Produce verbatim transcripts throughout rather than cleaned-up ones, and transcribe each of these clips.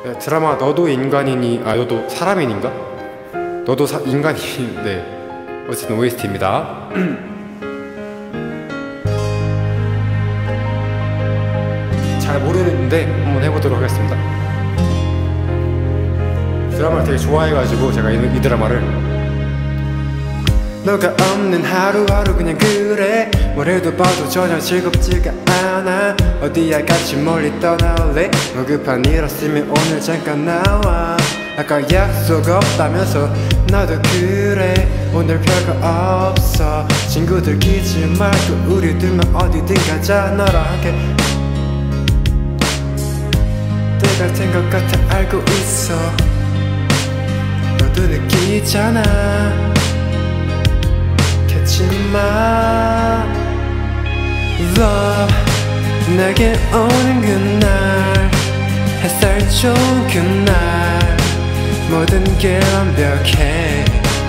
드라마 너도 인간이니, 아 너도 사람인인가? 너도 사, 인간이. 네, 어쨌든 오에스티입니다. 잘 모르는데 한번 해보도록 하겠습니다. 드라마를 되게 좋아해가지고 제가 이, 이 드라마를. 너가 없는 하루하루 그냥 그래. 뭘 해도 봐도 전혀 즐겁지가 않아. 어디야 같이 멀리 떠날래. 뭐 급한 일 없으면 오늘 잠깐 나와. 아까 약속 없다면서 나도 그래. 오늘 별거 없어. 친구들 끼지 말고 우리 둘만 어디든 가자. 너랑 함께 때가 된 것 같아 알고 있어. 너도 느끼잖아. 캐치마 Love 내게 오는 그날 햇살 좋은 그날 모든 게 완벽해.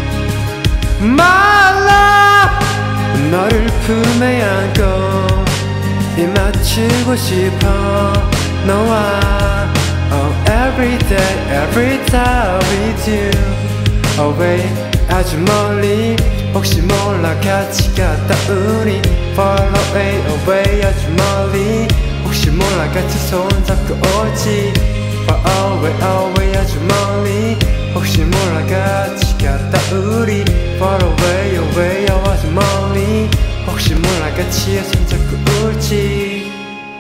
My love 너를 품에 안고 입 맞추고 싶어. 너와 Oh every day every time with you Away 아주 멀리 혹시 몰라 같이 갔다 우리 Far away away 아주 멀리 혹시 몰라 같이 손잡고 올지 Far away away 아주 멀리 혹시 몰라 같이 갔다 우리 Far away away 아주 멀리 혹시 몰라 같이 손잡고 올지.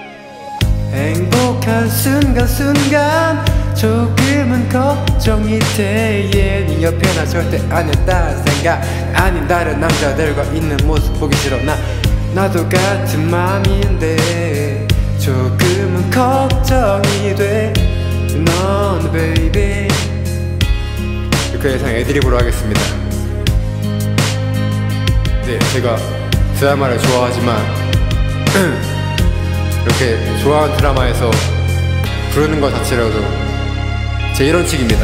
행복한 순간순간 조금은 걱정이 돼. yeah, 네 옆에 나 절대 안 했다는 생각 아닌 다른 남자들과 있는 모습 보기 싫어. 나, 나도 같은 맘인데 조금은 걱정이 돼. 넌 baby 그 예상 애드립으로 하겠습니다. 네, 제가 드라마를 좋아하지만 이렇게 좋아하는 드라마에서 부르는 것 자체로도 제 이런 식입니다.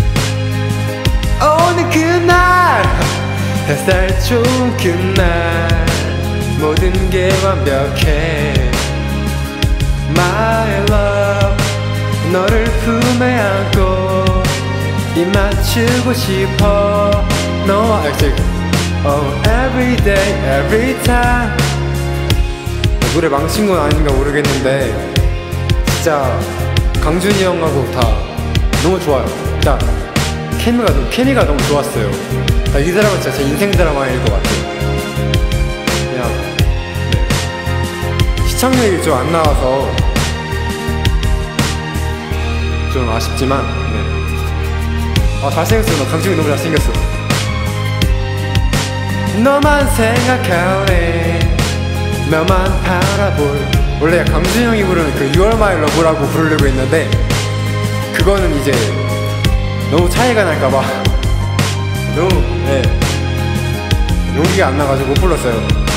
오늘 그날 햇살 좋은 그날 모든 게 완벽해. My love 너를 품에 안고 입 맞추고 싶어. 너와 Oh every day every time. 노래 망친 건 아닌가 모르겠는데 진짜 강준이 형하고 다 너무 좋아요. 진짜 케미가, 케미가 너무 좋았어요. 이 드라마 진짜 제 인생 드라마일 것 같아요. 그냥 네. 시청률이 좀 안 나와서 좀 아쉽지만 네. 아 잘생겼어. 너 강준이 너무 잘생겼어. 너만 생각하네 너만 바라볼. 원래 강준이 형이 부르는 그 You are my love라고 부르려고 했는데 그거는 이제 너무 차이가 날까봐 너무 네 용기가 안 나가지고 못 불렀어요.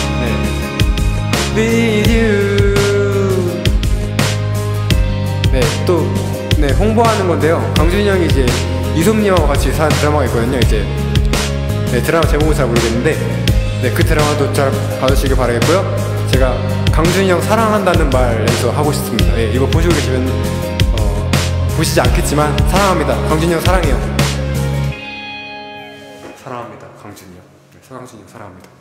네 With you 네 또 네 홍보하는 건데요. 강준이 형이 이제 이솜님하고 같이 산 드라마가 있거든요. 이제 네 드라마 제목은 잘 모르겠는데 네 그 드라마도 잘 봐주시길 바라겠고요. 제가 강준이 형 사랑한다는 말에서 하고 싶습니다. 예, 이거 보시고 계시면 어, 보시지 않겠지만 사랑합니다. 강준이 형 사랑해요. 사랑합니다. 강준이 형. 네, 강준이 형 사랑합니다.